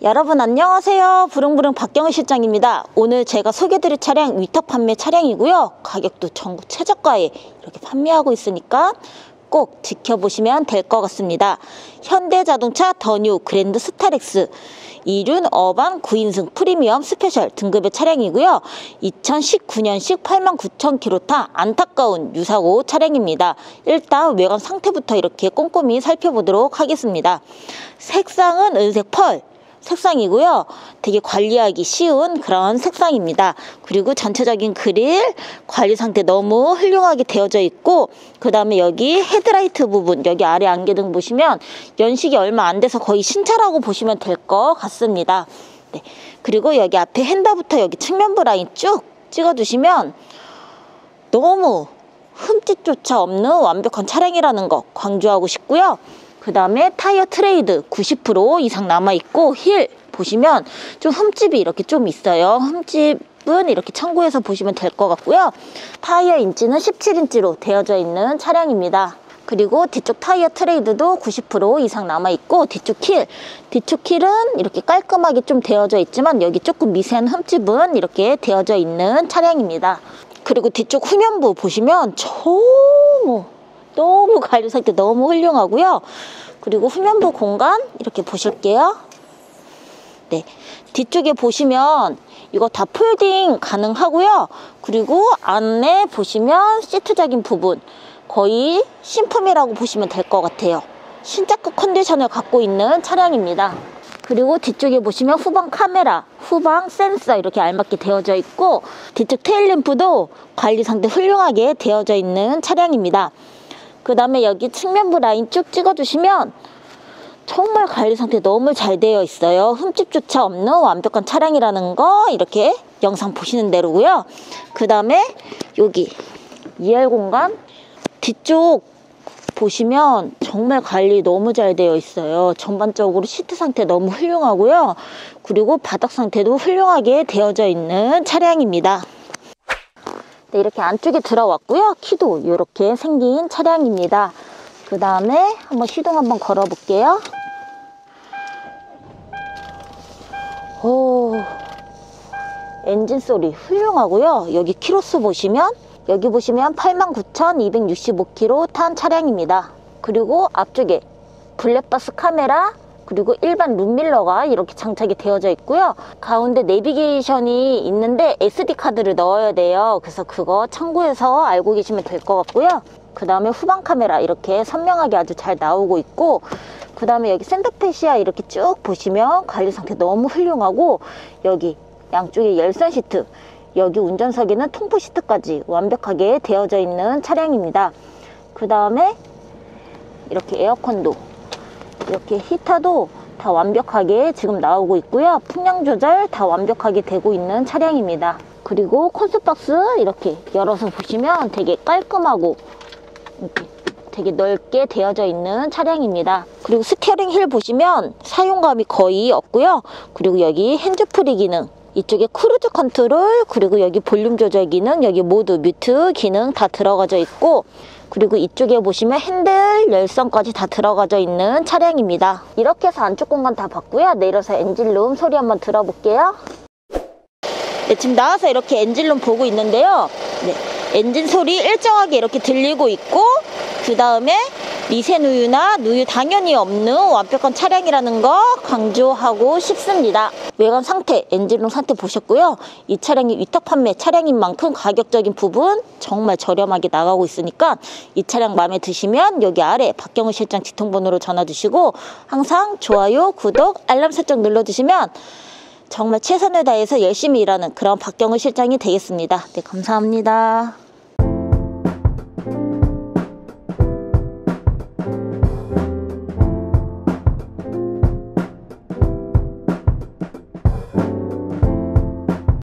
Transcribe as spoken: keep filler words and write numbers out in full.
여러분 안녕하세요. 부릉부릉 박경은 실장입니다. 오늘 제가 소개드릴 차량 위탁 판매 차량이고요. 가격도 전국 최저가에 이렇게 판매하고 있으니까 꼭 지켜보시면 될 것 같습니다. 현대자동차 더 뉴 그랜드 스타렉스 이륜 어반 구 인승 프리미엄 스페셜 등급의 차량이고요. 이천십구 년식 팔만 구천 킬로미터 타 안타까운 유사고 차량입니다. 일단 외관 상태부터 이렇게 꼼꼼히 살펴보도록 하겠습니다. 색상은 은색 펄 색상이고요. 되게 관리하기 쉬운 그런 색상입니다. 그리고 전체적인 그릴 관리 상태 너무 훌륭하게 되어져 있고, 그 다음에 여기 헤드라이트 부분, 여기 아래 안개등 보시면 연식이 얼마 안 돼서 거의 신차라고 보시면 될 것 같습니다. 네. 그리고 여기 앞에 핸다부터 여기 측면부 라인 쭉 찍어주시면 너무 흠집조차 없는 완벽한 차량이라는 거 강조하고 싶고요. 그 다음에 타이어 트레이드 구십 퍼센트 이상 남아있고, 힐 보시면 좀 흠집이 이렇게 좀 있어요. 흠집은 이렇게 참고해서 보시면 될 것 같고요. 타이어 인치는 십칠 인치로 되어져 있는 차량입니다. 그리고 뒤쪽 타이어 트레이드도 구십 퍼센트 이상 남아있고, 뒤쪽 힐, 뒤쪽 힐은 이렇게 깔끔하게 좀 되어져 있지만 여기 조금 미세한 흠집은 이렇게 되어져 있는 차량입니다. 그리고 뒤쪽 후면부 보시면 너무 너무 관리 상태 너무 훌륭하고요. 그리고 후면부 공간 이렇게 보실게요. 네, 뒤쪽에 보시면 이거 다 폴딩 가능하고요. 그리고 안에 보시면 시트적인 부분 거의 신품이라고 보시면 될 것 같아요. 신차급 컨디션을 갖고 있는 차량입니다. 그리고 뒤쪽에 보시면 후방 카메라, 후방 센서 이렇게 알맞게 되어져 있고, 뒤쪽 테일램프도 관리 상태 훌륭하게 되어져 있는 차량입니다. 그 다음에 여기 측면부 라인 쭉 찍어주시면 정말 관리 상태 너무 잘 되어 있어요. 흠집조차 없는 완벽한 차량이라는 거 이렇게 영상 보시는 대로고요. 그 다음에 여기 이알 공간 뒤쪽 보시면 정말 관리 너무 잘 되어 있어요. 전반적으로 시트 상태 너무 훌륭하고요. 그리고 바닥 상태도 훌륭하게 되어져 있는 차량입니다. 네, 이렇게 안쪽에 들어왔고요. 키도 이렇게 생긴 차량입니다. 그 다음에 한번 시동 한번 걸어 볼게요. 오, 엔진 소리 훌륭하고요. 여기 키로수 보시면 여기 보시면 팔만 구천 이백육십오 킬로미터 탄 차량입니다. 그리고 앞쪽에 블랙박스 카메라 그리고 일반 룸밀러가 이렇게 장착이 되어져 있고요. 가운데 내비게이션이 있는데 에스디 카드를 넣어야 돼요. 그래서 그거 참고해서 알고 계시면 될 것 같고요. 그 다음에 후방 카메라 이렇게 선명하게 아주 잘 나오고 있고, 그 다음에 여기 센터페시아 이렇게 쭉 보시면 관리 상태 너무 훌륭하고, 여기 양쪽에 열선 시트, 여기 운전석에는 통풍 시트까지 완벽하게 되어져 있는 차량입니다. 그 다음에 이렇게 에어컨도 이렇게 히터도 다 완벽하게 지금 나오고 있고요. 풍량 조절 다 완벽하게 되고 있는 차량입니다. 그리고 콘솔박스 이렇게 열어서 보시면 되게 깔끔하고 이렇게 되게 넓게 되어져 있는 차량입니다. 그리고 스티어링 휠 보시면 사용감이 거의 없고요. 그리고 여기 핸즈프리 기능, 이쪽에 크루즈 컨트롤, 그리고 여기 볼륨 조절 기능, 여기 모드 뮤트 기능 다 들어가져 있고, 그리고 이쪽에 보시면 핸들 열선까지 다 들어가져 있는 차량입니다. 이렇게 해서 안쪽 공간 다 봤고요. 내려서 엔진룸 소리 한번 들어볼게요. 네, 지금 나와서 이렇게 엔진룸 보고 있는데요. 네, 엔진 소리 일정하게 이렇게 들리고 있고, 그 다음에 미세 누유나 누유 당연히 없는 완벽한 차량이라는 거 강조하고 싶습니다. 외관 상태, 엔진룸 상태 보셨고요. 이 차량이 위탁 판매 차량인 만큼 가격적인 부분 정말 저렴하게 나가고 있으니까 이 차량 마음에 드시면 여기 아래 박경은 실장 직통번호로 전화 주시고, 항상 좋아요, 구독, 알람 설정 눌러주시면 정말 최선을 다해서 열심히 일하는 그런 박경은 실장이 되겠습니다. 네, 감사합니다.